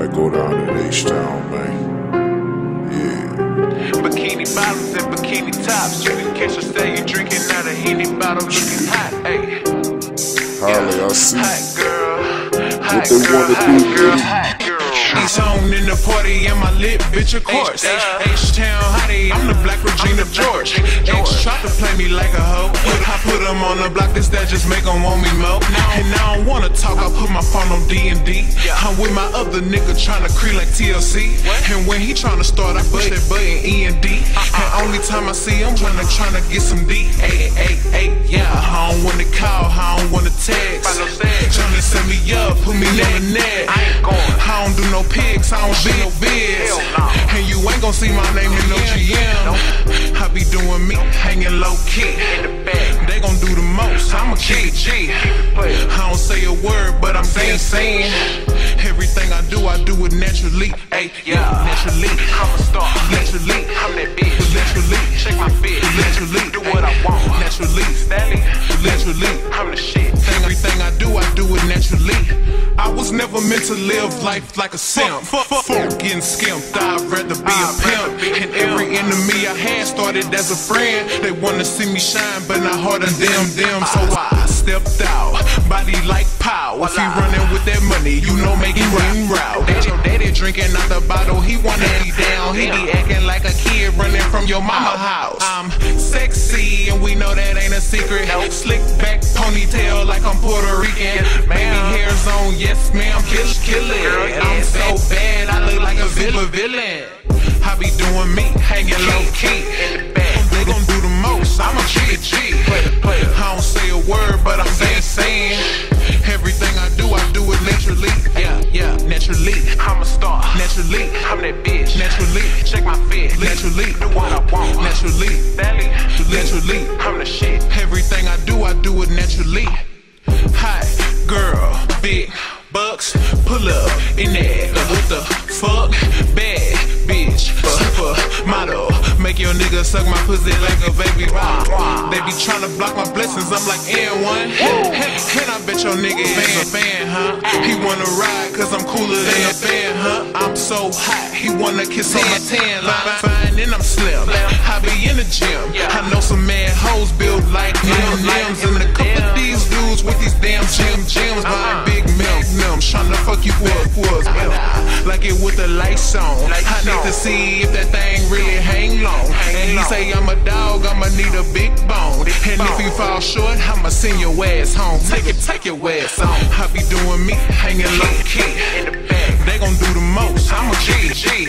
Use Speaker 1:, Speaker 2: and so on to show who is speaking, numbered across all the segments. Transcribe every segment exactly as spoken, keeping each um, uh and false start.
Speaker 1: that go down in H-Town, man. Yeah.
Speaker 2: Bikini bottles and bikini tops. You can catch her staying drinking out a Henny bottle looking hot, ayy.
Speaker 1: Holly, I see
Speaker 2: Hot girl, hot
Speaker 1: what they
Speaker 2: girl,
Speaker 1: wanna
Speaker 2: hot
Speaker 1: do,
Speaker 2: girl,
Speaker 1: baby.
Speaker 2: hot girl. He's on in the party and my lit bitch, of course. H-Town hottie, I'm the Black Regina George. X tried to play me like a hoe. I put him on the block, this that just make him want me more. And I don't wanna talk, I put my phone on D and D. I'm with my other nigga tryna creep like T L C. And when he tryna start, I push that button E and D. And only time I see him when I'm tryna get some D. Ay, ay, ay, yeah. I don't wanna call, I don't wanna text. Tryna set me up, put me on the net. I don't do no pics, I don't be no biz. And you ain't gon' see my name in no G M. I be doing me, hanging low key. They gon' do the most, I'ma keep it G. I don't say a word, but I'm saying saying. Everything I do, I do it naturally. Ay, yeah, naturally. I'm a star. Naturally, I'm that bitch. Naturally, shake my fit. Naturally, do what I want. Naturally, Stanley. Naturally, I'm the shit. Everything I do, I do it naturally. I was never meant to live life like a simp. Fuck, fuck, fuck getting skimped. I'd rather be a pimp. And every enemy I had started as a friend. They wanna see me shine, but not harder than them. So I stepped out, body like pow. If he running with that money, you know make it run route. That your daddy drinking out the bottle, he wanna be down. He be acting like a kid running from your mama house. I'm sexy, and we know that ain't a secret. Slick back ponytail like I'm Puerto Rican. Baby hair's on, yes ma'am, kill kill it. I'm so bad, I look like a villain. I be doing me, hanging low key. They gon' do the most, I'ma keep it G. I don't say a word, but I'm saying saying. Everything I do, I do it naturally. Yeah, yeah, naturally. I'm a star. Naturally, I'm that bitch. Naturally, check my fit. Naturally, do what I want. Naturally, naturally, I'm the shit. Everything I do, I do it naturally. Hot girl, big bucks, pull up in that. What the fuck? Bad bitch, super model. Make your nigga suck my pussy like a baby rock. They be tryna block my blessings, I'm like N one. And I bet your nigga is a fan, huh? He wanna ride cause I'm cooler than a fan, huh? I'm so hot, he wanna kiss on my tan line. Fine and I'm slim, I be in the gym. I know some mad hoes built like M and M's. And a couple of these dudes with these damn gym gyms buying big magnums, tryna fuck you for was like it with the lights on. I need to see if that thing really hang long. And he say I'm a dog, I'ma need a big bone. And if you fall short, I'ma send your ass home. Take it, take your ass home. I be doing me, hanging low key. They gon' do the most, I'ma keep it G.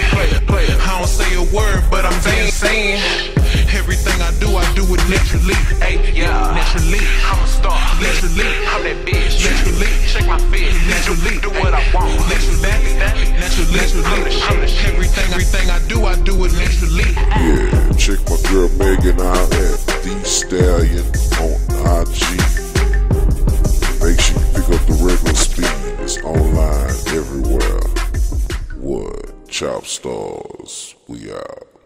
Speaker 2: I don't say a word, but I'm saying saying. Everything I do, I do it naturally. Ay, yeah, naturally, I'm a star. Naturally, I'm that bitch. Naturally, check my fit. Naturally, do what I want. Naturally, naturally, naturally, I'm the shit. Everything, everything I do, I do it naturally.
Speaker 1: Yeah, check my girl Megan out at The Stallion on I G. Make sure you pick up the regular speed. It's online everywhere. What? Chop Stars, we out.